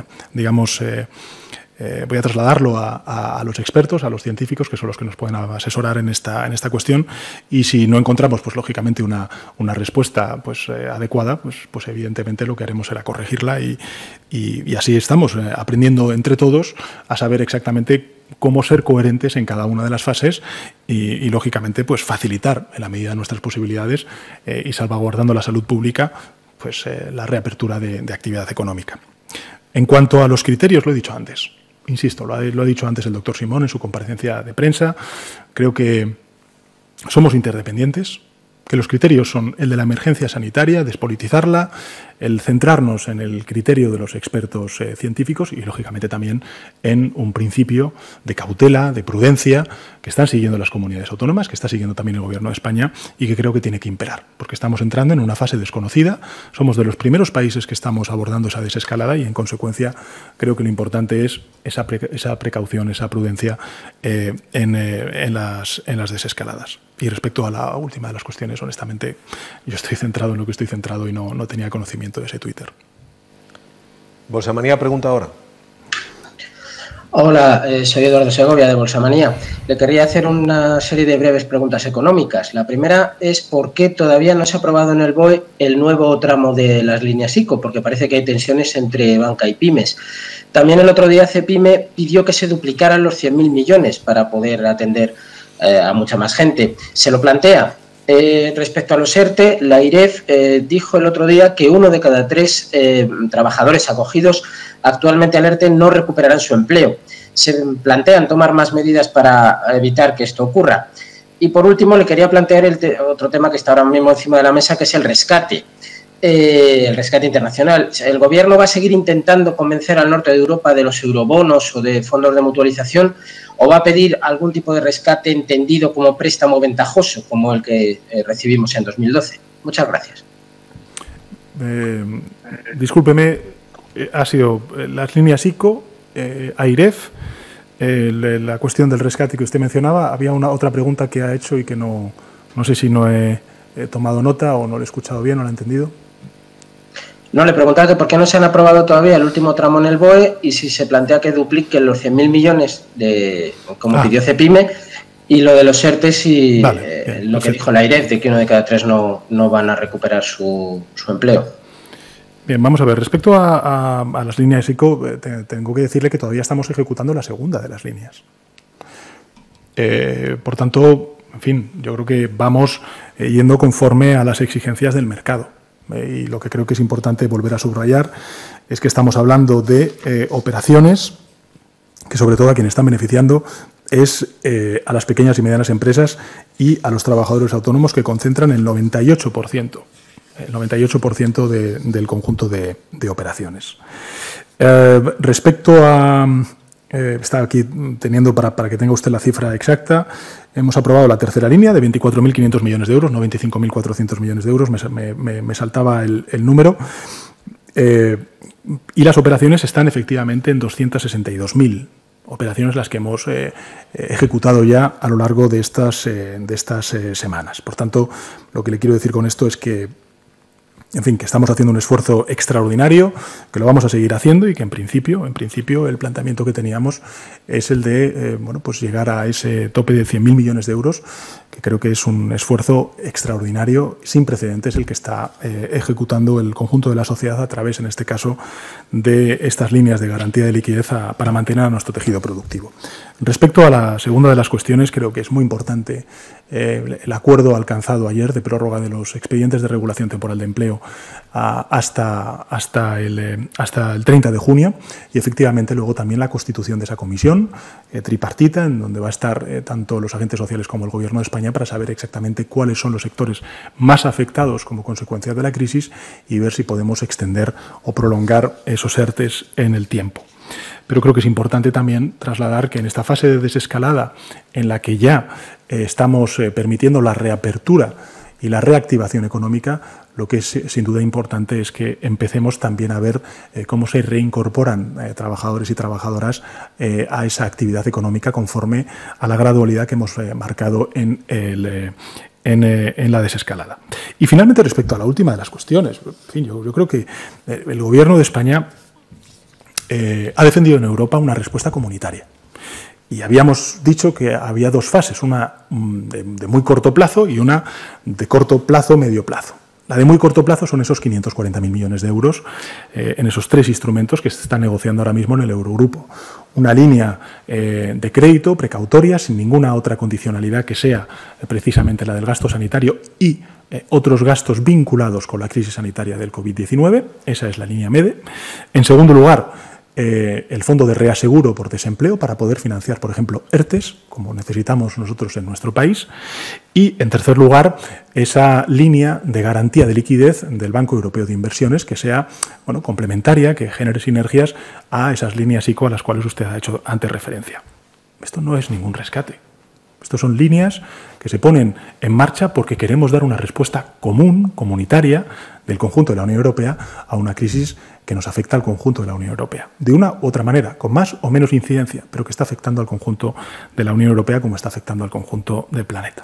A: voy a trasladarlo a los expertos, a los científicos, que son los que nos pueden asesorar en esta cuestión, y si no encontramos, pues lógicamente, una respuesta pues adecuada, pues evidentemente lo que haremos será corregirla y así estamos aprendiendo entre todos a saber exactamente cómo ser coherentes en cada una de las fases y lógicamente, pues facilitar en la medida de nuestras posibilidades y salvaguardando la salud pública, pues la reapertura de actividad económica. En cuanto a los criterios, lo he dicho antes. Insisto, lo ha dicho antes el doctor Simón en su comparecencia de prensa. Creo que somos interdependientes, que los criterios son el de la emergencia sanitaria, despolitizarla, el centrarnos en el criterio de los expertos científicos y, lógicamente, también en un principio de cautela, de prudencia, que están siguiendo las comunidades autónomas, que está siguiendo también el Gobierno de España y que creo que tiene que imperar, porque estamos entrando en una fase desconocida, somos de los primeros países que estamos abordando esa desescalada y, en consecuencia, creo que lo importante es esa precaución, esa prudencia en las desescaladas. Y respecto a la última de las cuestiones, honestamente, yo estoy centrado en lo que estoy centrado y no tenía conocimiento de ese Twitter.
B: Bolsamanía pregunta ahora.
H: Hola, soy Eduardo Segovia de Bolsamanía. Le quería hacer una serie de breves preguntas económicas. La primera es ¿por qué todavía no se ha aprobado en el BOE el nuevo tramo de las líneas ICO? Porque parece que hay tensiones entre banca y pymes. También el otro día Cepyme pidió que se duplicaran los 100.000 millones para poder atender a mucha más gente. ¿Se lo plantea? Respecto a los ERTE, la IREF dijo el otro día que 1 de cada 3 trabajadores acogidos actualmente al ERTE no recuperarán su empleo. ¿Se plantean tomar más medidas para evitar que esto ocurra? Y por último, le quería plantear otro tema que está ahora mismo encima de la mesa, que es el rescate internacional. ¿El Gobierno va a seguir intentando convencer al norte de Europa de los eurobonos o de fondos de mutualización o va a pedir algún tipo de rescate entendido como préstamo ventajoso, como el que recibimos en 2012? Muchas gracias.
A: Discúlpeme, ha sido las líneas ICO, AIREF, la cuestión del rescate que usted mencionaba. Había otra pregunta que ha hecho y que no sé si no he tomado nota o no lo he escuchado bien o lo he entendido.
H: No, le preguntaba que por qué no se han aprobado todavía el último tramo en el BOE y si se plantea que dupliquen los 100.000 millones como pidió Cepyme, y lo de los ERTE y vale, lo que dijo la IREF de que 1 de cada 3 no van a recuperar su empleo.
A: Bien, vamos a ver. Respecto a las líneas ICO, tengo que decirle que todavía estamos ejecutando la segunda de las líneas. Por tanto, en fin, yo creo que vamos yendo conforme a las exigencias del mercado. Y lo que creo que es importante volver a subrayar es que estamos hablando de operaciones que, sobre todo, a quienes están beneficiando es a las pequeñas y medianas empresas y a los trabajadores autónomos, que concentran el 98%. El 98% del conjunto de operaciones. Respecto a... está aquí teniendo para que tenga usted la cifra exacta. Hemos aprobado la tercera línea de 24.500 millones de euros, no 25.400 millones de euros, me saltaba el número. Y las operaciones están efectivamente en 262.000 operaciones las que hemos ejecutado ya a lo largo de estas semanas. Por tanto, lo que le quiero decir con esto es que, en fin, que estamos haciendo un esfuerzo extraordinario, que lo vamos a seguir haciendo y que en principio el planteamiento que teníamos es el de pues llegar a ese tope de 100.000 millones de euros, que creo que es un esfuerzo extraordinario, sin precedentes, el que está ejecutando el conjunto de la sociedad a través, en este caso, de estas líneas de garantía de liquidez para mantener a nuestro tejido productivo. Respecto a la segunda de las cuestiones, creo que es muy importante el acuerdo alcanzado ayer de prórroga de los expedientes de regulación temporal de empleo hasta el 30 de junio y, efectivamente, luego también la constitución de esa comisión tripartita, en donde va a estar tanto los agentes sociales como el Gobierno de España, para saber exactamente cuáles son los sectores más afectados como consecuencia de la crisis y ver si podemos extender o prolongar esos ERTEs en el tiempo. pero creo que es importante también trasladar que en esta fase de desescalada en la que ya estamos permitiendo la reapertura y la reactivación económica, lo que es sin duda importante es que empecemos también a ver cómo se reincorporan trabajadores y trabajadoras a esa actividad económica conforme a la gradualidad que hemos marcado en la desescalada. Y finalmente, respecto a la última de las cuestiones, en fin, yo creo que el Gobierno de España ha defendido en Europa una respuesta comunitaria. Y habíamos dicho que había dos fases, una de muy corto plazo y una de corto plazo, medio plazo. La de muy corto plazo son esos 540.000 millones de euros en esos 3 instrumentos que se están negociando ahora mismo en el Eurogrupo. Una línea de crédito precautoria, sin ninguna otra condicionalidad que sea precisamente la del gasto sanitario y otros gastos vinculados con la crisis sanitaria del COVID-19. Esa es la línea MEDE. En segundo lugar, el fondo de reaseguro por desempleo para poder financiar, por ejemplo, ERTES, como necesitamos nosotros en nuestro país. Y, en tercer lugar, esa línea de garantía de liquidez del Banco Europeo de Inversiones que sea complementaria, que genere sinergias a esas líneas ICO a las cuales usted ha hecho antes referencia. Esto no es ningún rescate. Estos son líneas que se ponen en marcha porque queremos dar una respuesta común, comunitaria, del conjunto de la Unión Europea a una crisis que nos afecta al conjunto de la Unión Europea. De una u otra manera, con más o menos incidencia, pero que está afectando al conjunto de la Unión Europea como está afectando al conjunto del planeta.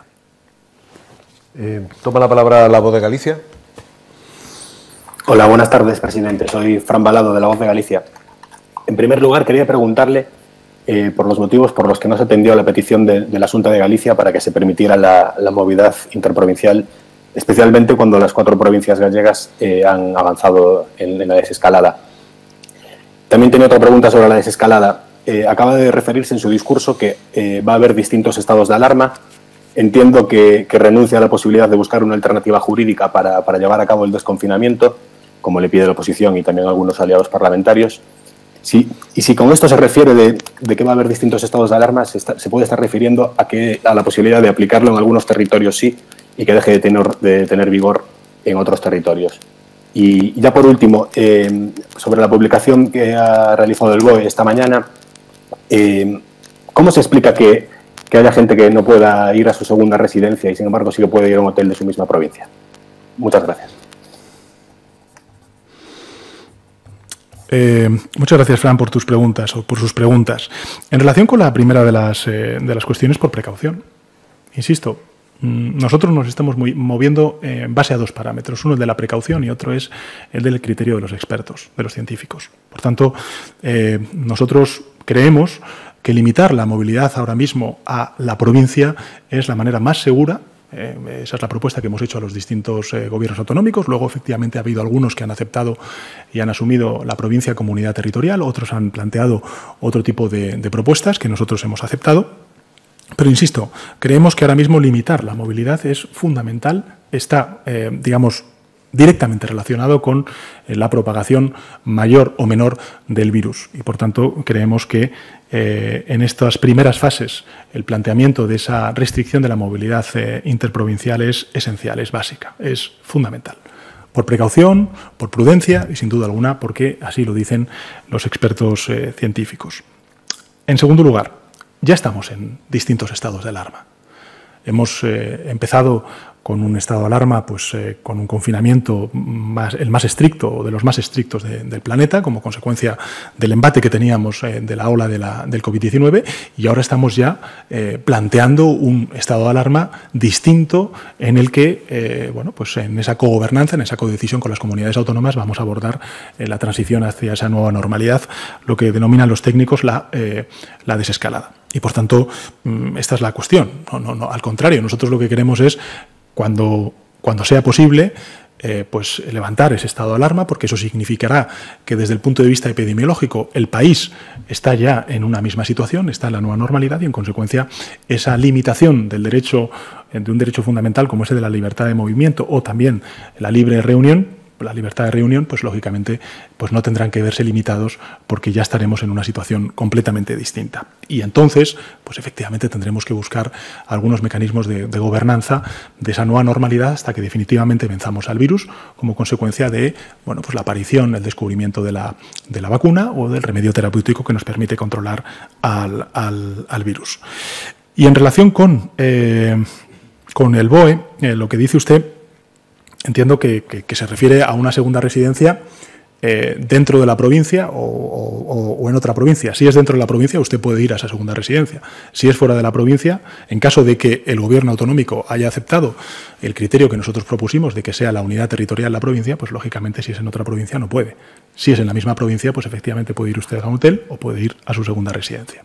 B: Toma la palabra La Voz de Galicia.
I: Hola, buenas tardes, presidente. Soy Fran Balado, de La Voz de Galicia. En primer lugar, quería preguntarle por los motivos por los que no se atendió a la petición de la Xunta de Galicia para que se permitiera la movilidad interprovincial, especialmente cuando las 4 provincias gallegas han avanzado en la desescalada. También tenía otra pregunta sobre la desescalada. Acaba de referirse en su discurso que va a haber distintos estados de alarma. Entiendo que renuncia a la posibilidad de buscar una alternativa jurídica para llevar a cabo el desconfinamiento, como le pide la oposición y también algunos aliados parlamentarios. Y si con esto se refiere de que va a haber distintos estados de alarma, se puede estar refiriendo a la posibilidad de aplicarlo en algunos territorios sí y que deje de tener vigor en otros territorios. Y ya por último, sobre la publicación que ha realizado el BOE esta mañana, ¿cómo se explica que haya gente que no pueda ir a su segunda residencia y sin embargo sí que puede ir a un hotel de su misma provincia? Muchas gracias.
A: Muchas gracias, Fran, por tus preguntas o por sus preguntas. En relación con la primera de las cuestiones, por precaución. Insisto, nosotros nos estamos moviendo en base a 2 parámetros. Uno el de la precaución y otro es el del criterio de los expertos, de los científicos. Por tanto, nosotros creemos que limitar la movilidad ahora mismo a la provincia es la manera más segura. Esa es la propuesta que hemos hecho a los distintos gobiernos autonómicos. Luego, efectivamente, ha habido algunos que han aceptado y han asumido la provincia como unidad territorial. Otros han planteado otro tipo de propuestas que nosotros hemos aceptado. Pero, insisto, creemos que ahora mismo limitar la movilidad es fundamental. Está, directamente relacionado con la propagación mayor o menor del virus. Y, por tanto, creemos que en estas primeras fases el planteamiento de esa restricción de la movilidad interprovincial es esencial, es básica, es fundamental. Por precaución, por prudencia y, sin duda alguna, porque así lo dicen los expertos científicos. En segundo lugar, ya estamos en distintos estados de alarma. Hemos empezado con un estado de alarma, con un confinamiento el más estricto o de los más estrictos del planeta, como consecuencia del embate que teníamos de la ola del COVID-19, y ahora estamos ya planteando un estado de alarma distinto en el que, en esa cogobernanza, en esa codecisión con las comunidades autónomas, vamos a abordar la transición hacia esa nueva normalidad, lo que denominan los técnicos la desescalada. Y, por tanto, esta es la cuestión. No, al contrario, nosotros lo que queremos es, cuando sea posible, levantar ese estado de alarma, porque eso significará que desde el punto de vista epidemiológico el país está ya en una misma situación, está en la nueva normalidad y, en consecuencia, esa limitación de un derecho fundamental como ese de la libertad de movimiento o también la libre reunión, la libertad de reunión, pues lógicamente pues no tendrán que verse limitados porque ya estaremos en una situación completamente distinta. Y entonces, pues efectivamente tendremos que buscar algunos mecanismos de gobernanza de esa nueva normalidad hasta que definitivamente venzamos al virus como consecuencia de pues la aparición, el descubrimiento de la vacuna o del remedio terapéutico que nos permite controlar al virus. Y en relación con el BOE, lo que dice usted, entiendo que se refiere a una segunda residencia dentro de la provincia o en otra provincia. Si es dentro de la provincia, usted puede ir a esa segunda residencia. Si es fuera de la provincia, en caso de que el gobierno autonómico haya aceptado el criterio que nosotros propusimos de que sea la unidad territorial la provincia, pues lógicamente si es en otra provincia no puede. Si es en la misma provincia, pues efectivamente puede ir usted a un hotel o puede ir a su segunda residencia.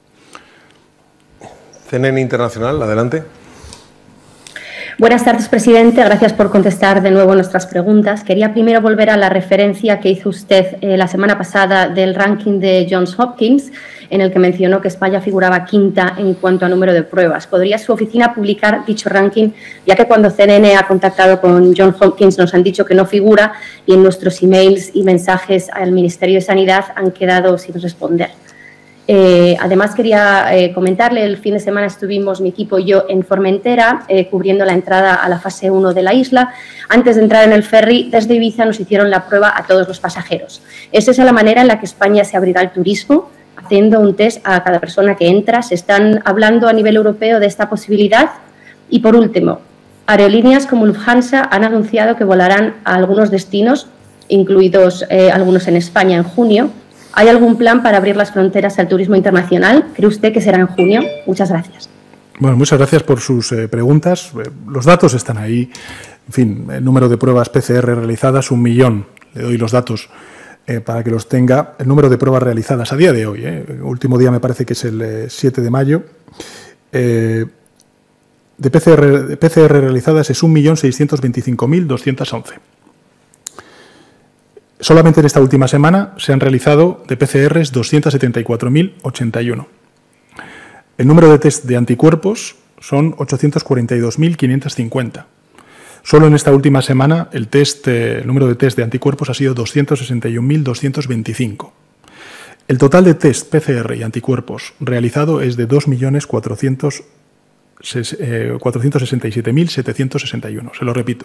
B: CNN Internacional, adelante.
J: Buenas tardes, presidente. Gracias por contestar de nuevo nuestras preguntas. Quería primero volver a la referencia que hizo usted la semana pasada del ranking de Johns Hopkins, en el que mencionó que España figuraba quinta en cuanto a número de pruebas. ¿Podría su oficina publicar dicho ranking, ya que cuando CNN ha contactado con Johns Hopkins nos han dicho que no figura y en nuestros emails y mensajes al Ministerio de Sanidad han quedado sin responder? Además, quería comentarle, el fin de semana estuvimos mi equipo y yo en Formentera cubriendo la entrada a la fase 1 de la isla. Antes de entrar en el ferry, desde Ibiza nos hicieron la prueba a todos los pasajeros. ¿Es esa la manera en la que España se abrirá al turismo? Haciendo un test a cada persona que entra. ¿Se están hablando a nivel europeo de esta posibilidad? Y por último, aerolíneas como Lufthansa han anunciado que volarán a algunos destinos, incluidos algunos en España en junio. ¿Hay algún plan para abrir las fronteras al turismo internacional? ¿Cree usted que será en junio? Muchas gracias.
A: Bueno, muchas gracias por sus preguntas. Los datos están ahí. En fin, el número de pruebas PCR realizadas, 1 millón. Le doy los datos para que los tenga. El número de pruebas realizadas a día de hoy, el último día me parece que es el 7 de mayo, de PCR realizadas es 1.625.211. Solamente en esta última semana se han realizado de PCRs 274.081. El número de test de anticuerpos son 842.550. Solo en esta última semana el número de test de anticuerpos ha sido 261.225. El total de test PCR y anticuerpos realizado es de 2.467.761. Se lo repito,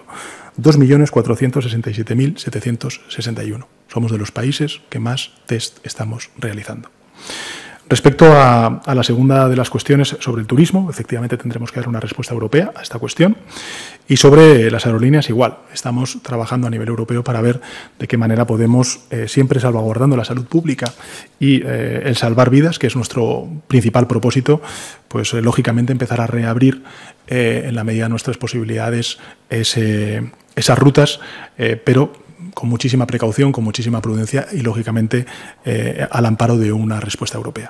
A: 2.467.761. Somos de los países que más test estamos realizando. Respecto a la segunda de las cuestiones sobre el turismo, efectivamente tendremos que dar una respuesta europea a esta cuestión. Y sobre las aerolíneas igual, estamos trabajando a nivel europeo para ver de qué manera podemos, siempre salvaguardando la salud pública y el salvar vidas, que es nuestro principal propósito, pues lógicamente empezar a reabrir en la medida de nuestras posibilidades esas rutas, pero con muchísima precaución, con muchísima prudencia y, lógicamente, al amparo de una respuesta europea.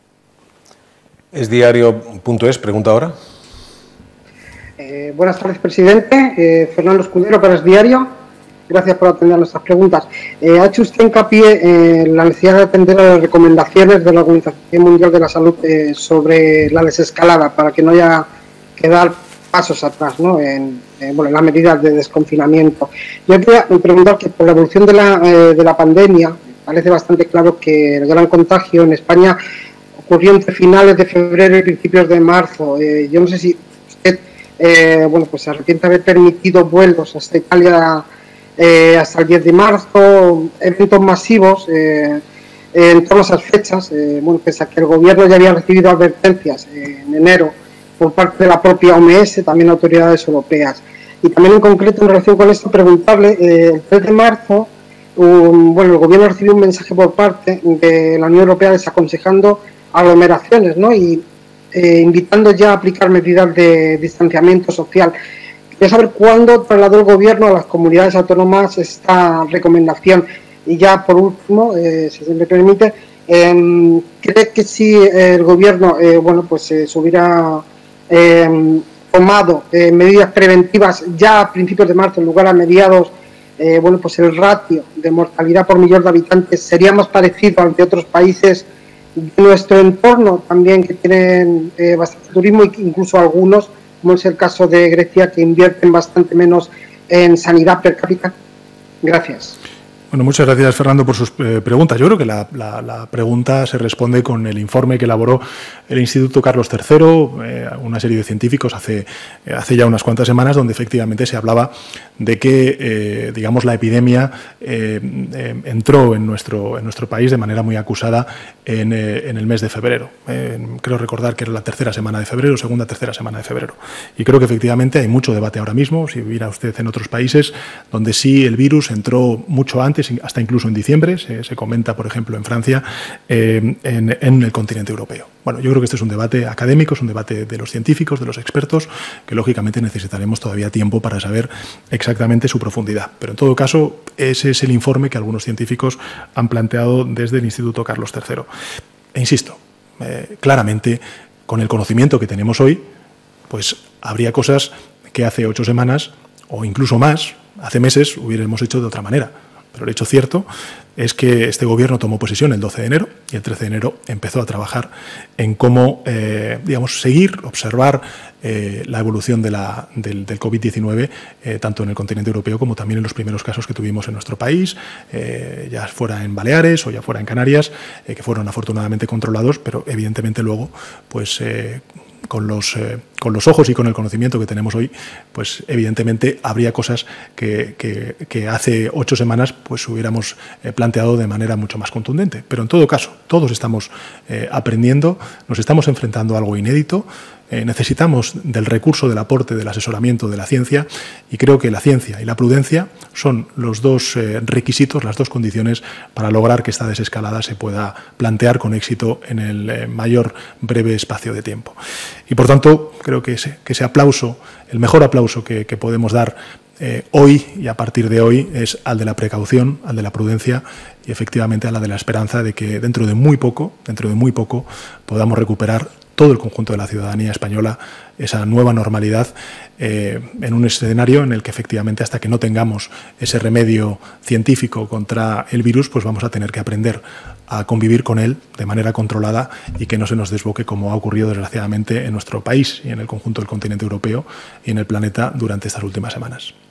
B: Esdiario.es, pregunta ahora.
K: Buenas tardes, presidente. Fernando Escudero para Esdiario. Gracias por atender nuestras preguntas. Ha hecho usted hincapié en la necesidad de atender a las recomendaciones de la Organización Mundial de la Salud sobre la desescalada, para que no haya que dar pasos atrás, ¿no? en las medidas de desconfinamiento. Yo quería preguntar que por la evolución de la pandemia parece bastante claro que el gran contagio en España ocurrió entre finales de febrero y principios de marzo. Yo no sé si usted pues se arrepiente de haber permitido vuelos hasta Italia hasta el 10 de marzo, eventos masivos en torno a esas fechas, pese a que el gobierno ya había recibido advertencias en enero por parte de la propia OMS, también autoridades europeas. Y también en concreto, en relación con esto, preguntarle, el 3 de marzo, el gobierno recibió un mensaje por parte de la Unión Europea desaconsejando aglomeraciones, ¿no? Y invitando ya a aplicar medidas de distanciamiento social. Quería saber cuándo trasladó el gobierno a las comunidades autónomas esta recomendación. Y ya por último, si se me permite, ¿cree que si el gobierno se hubiera tomado medidas preventivas ya a principios de marzo en lugar a mediados, el ratio de mortalidad por millón de habitantes sería más parecido al de otros países de nuestro entorno también, que tienen bastante turismo, e incluso algunos, como es el caso de Grecia, que invierten bastante menos en sanidad per cápita? Gracias.
A: Bueno, muchas gracias, Fernando, por sus preguntas. Yo creo que la pregunta se responde con el informe que elaboró el Instituto Carlos III, una serie de científicos hace ya unas cuantas semanas, donde efectivamente se hablaba de que, digamos, la epidemia entró en nuestro país de manera muy acusada en el mes de febrero. Creo recordar que era la tercera semana de febrero, tercera semana de febrero. Y creo que efectivamente hay mucho debate ahora mismo, si viviera usted en otros países, donde sí el virus entró mucho antes, hasta incluso en diciembre, se comenta, por ejemplo, en Francia, en el continente europeo. Bueno, yo creo que este es un debate académico, es un debate de los científicos, de los expertos, que lógicamente necesitaremos todavía tiempo para saber exactamente su profundidad. Pero en todo caso, ese es el informe que algunos científicos han planteado desde el Instituto Carlos III. E insisto, claramente, con el conocimiento que tenemos hoy, pues habría cosas que hace 8 semanas, o incluso más, hace meses, hubiéramos hecho de otra manera. Pero el hecho cierto es que este Gobierno tomó posesión el 12 de enero y el 13 de enero empezó a trabajar en cómo, digamos, observar la evolución del COVID-19, tanto en el continente europeo como también en los primeros casos que tuvimos en nuestro país, ya fuera en Baleares o ya fuera en Canarias, que fueron afortunadamente controlados, pero evidentemente luego, pues con los ojos y con el conocimiento que tenemos hoy, pues evidentemente habría cosas que hace 8 semanas pues hubiéramos planteado de manera mucho más contundente. Pero en todo caso, todos estamos aprendiendo, nos estamos enfrentando a algo inédito, necesitamos del recurso del aporte, del asesoramiento de la ciencia, y creo que la ciencia y la prudencia son los dos requisitos, las dos condiciones para lograr que esta desescalada se pueda plantear con éxito en el mayor breve espacio de tiempo. Y por tanto, creo que ese aplauso, el mejor aplauso que podemos dar hoy y a partir de hoy es al de la precaución, al de la prudencia y efectivamente a la de la esperanza de que dentro de muy poco podamos recuperar todo el conjunto de la ciudadanía española esa nueva normalidad en un escenario en el que efectivamente hasta que no tengamos ese remedio científico contra el virus, pues vamos a tener que aprender a convivir con él de manera controlada y que no se nos desboque como ha ocurrido desgraciadamente en nuestro país y en el conjunto del continente europeo y en el planeta durante estas últimas semanas.